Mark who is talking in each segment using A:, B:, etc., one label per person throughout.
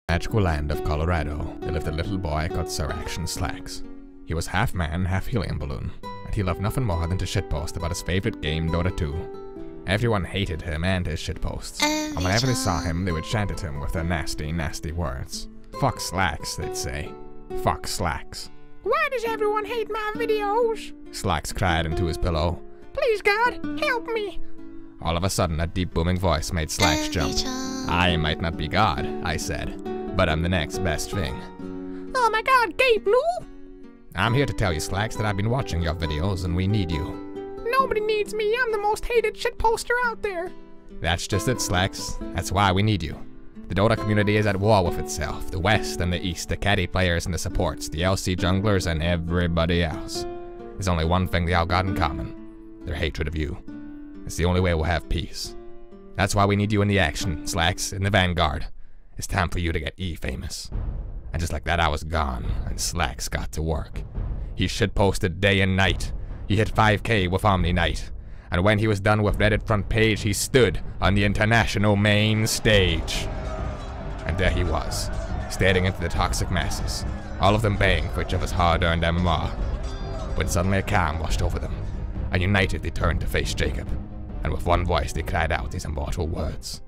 A: magical land of Colorado, there lived a little boy called Sir Action Slacks. He was half man, half helium balloon, and he loved nothing more than to shitpost about his favorite game, Dota 2. Everyone hated him and his shitposts, and whenever they saw him, they would chant at him with their nasty, nasty words. Fuck Slacks, they'd say. Fuck Slacks.
B: Why does everyone hate my videos?
A: Slacks cried into his pillow.
B: Please, God, help me.
A: All of a sudden, a deep booming voice made Slacks jump. I might not be God, I said, but I'm the next best thing.
B: Oh my God, Gabe New?
A: I'm here to tell you, Slacks, that I've been watching your videos and we need you.
B: Nobody needs me, I'm the most hated shitposter out there.
A: That's just it, Slacks. That's why we need you. The Dota community is at war with itself, the West and the East, the caddy players and the supports, the LC junglers and everybody else. There's only one thing they all got in common. Their hatred of you. It's the only way we'll have peace. That's why we need you in the action, Slacks, in the vanguard. It's time for you to get E-famous. And just like that, I was gone, and Slacks got to work. He shitposted day and night. He hit 5K with Omni Knight. And when he was done with Reddit front page, he stood on the international main stage. And there he was, staring into the toxic masses, all of them baying for each other's hard-earned MMR. When suddenly a calm washed over them, and united they turned to face Jacob, and with one voice they cried out these immortal words.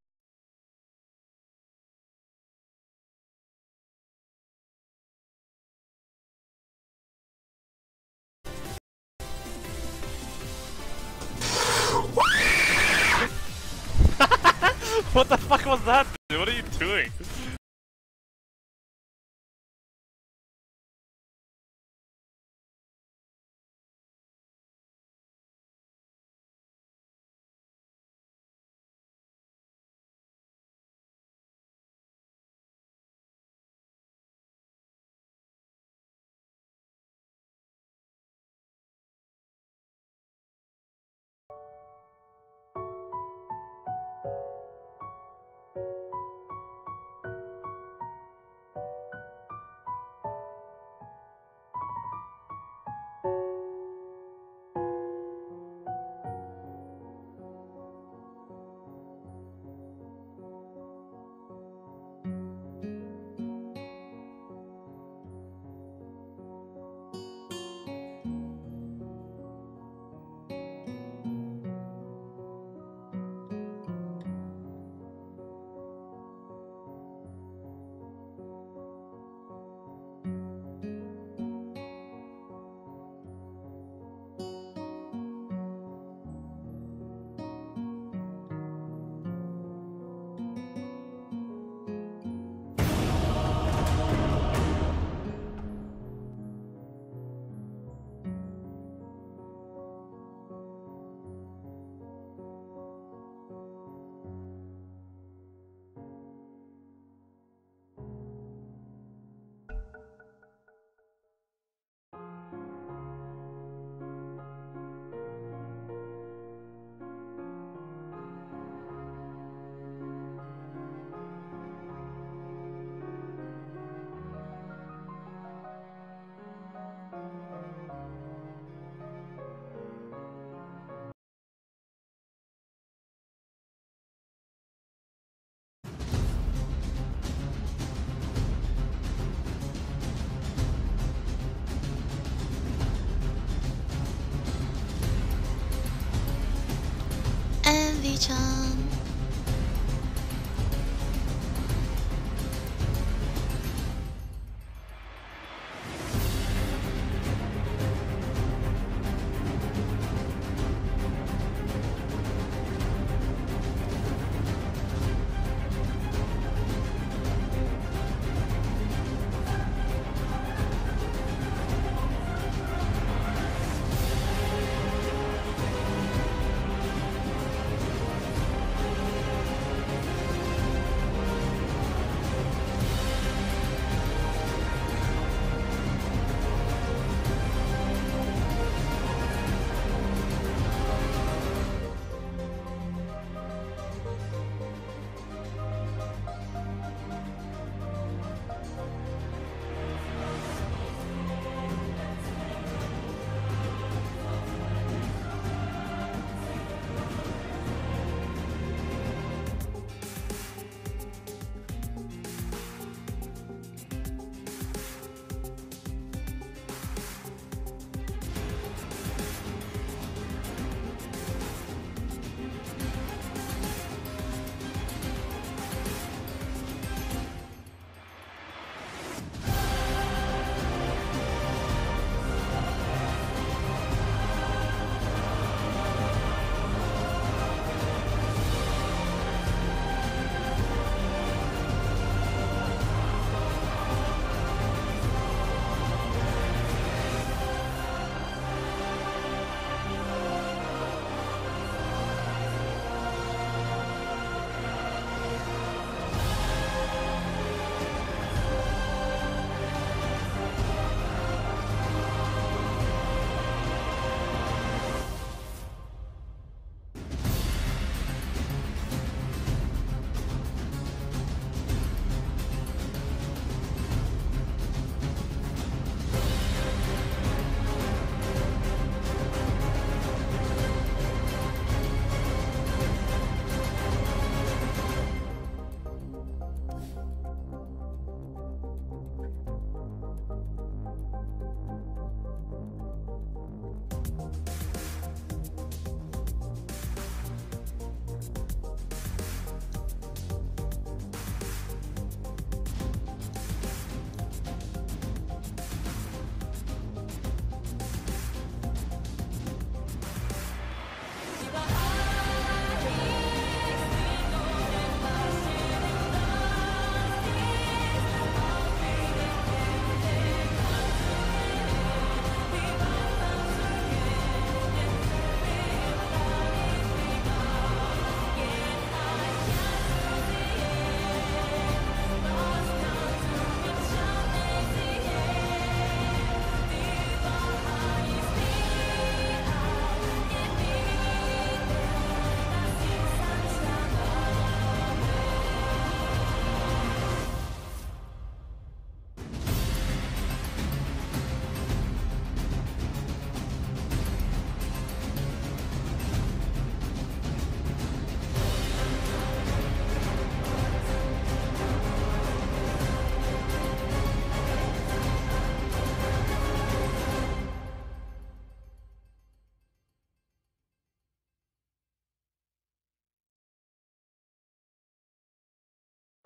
C: What the fuck was that, dude? What are you doing?
D: Envy-chan.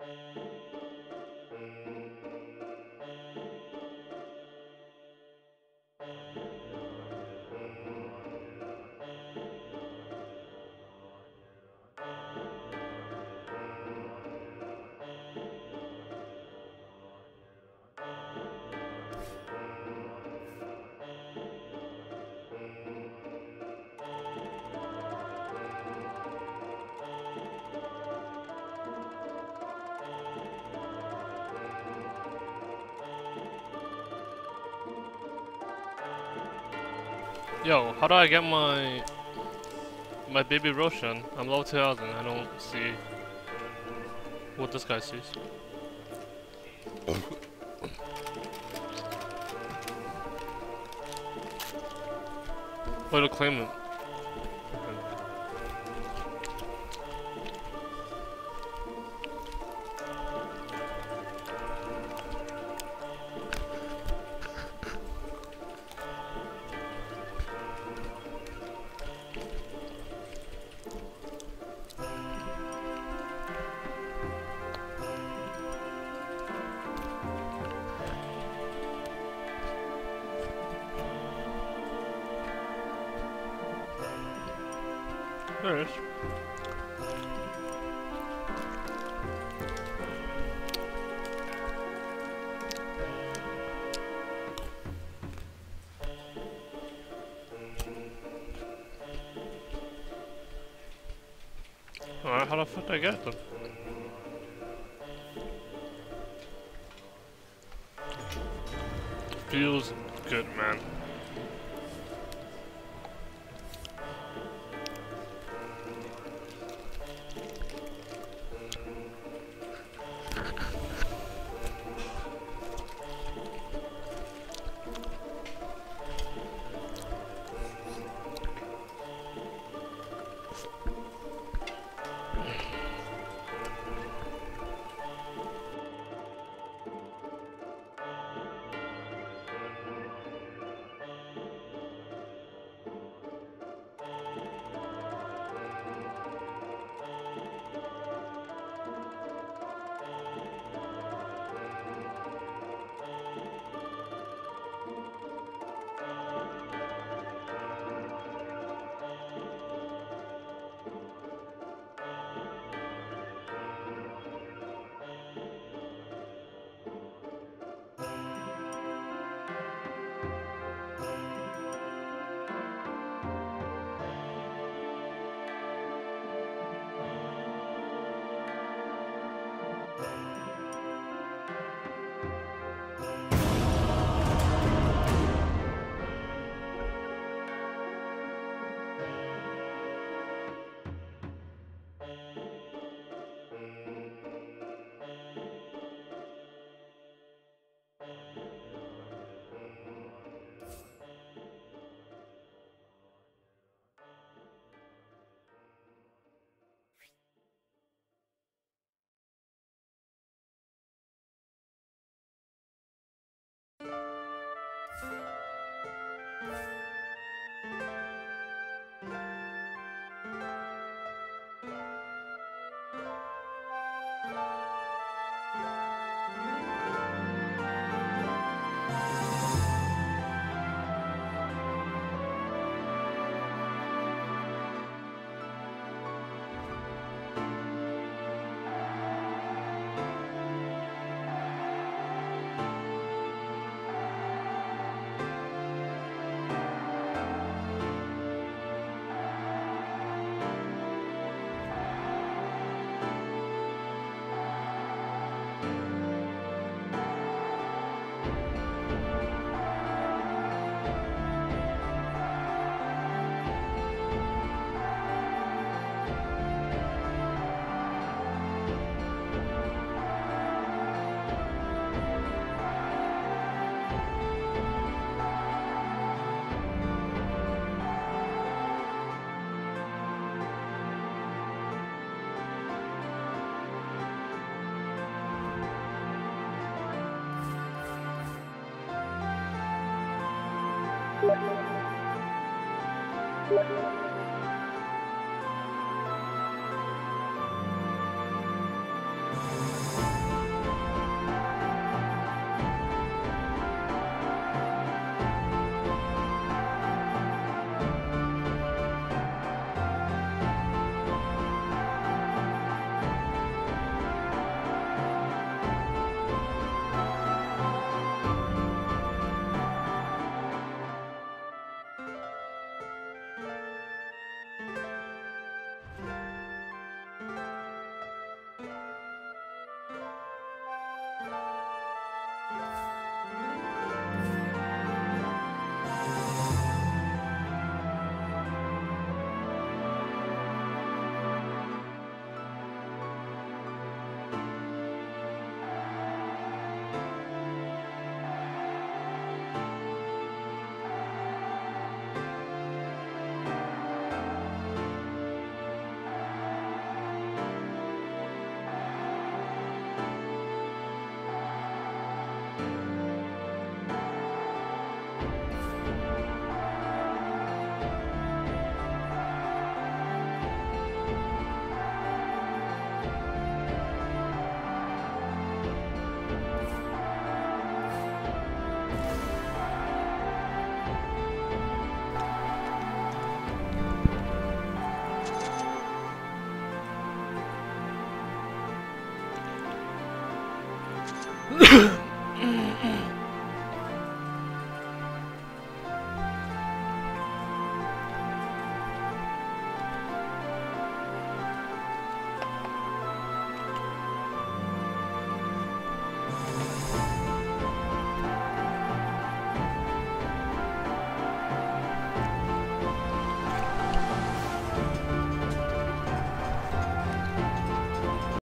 E: Yo, how do I get my baby Roshan? I'm level 2000. I don't see what this guy sees. Way to claim it. There it is. Alright, how the fuck did I get it then? Feels good, man.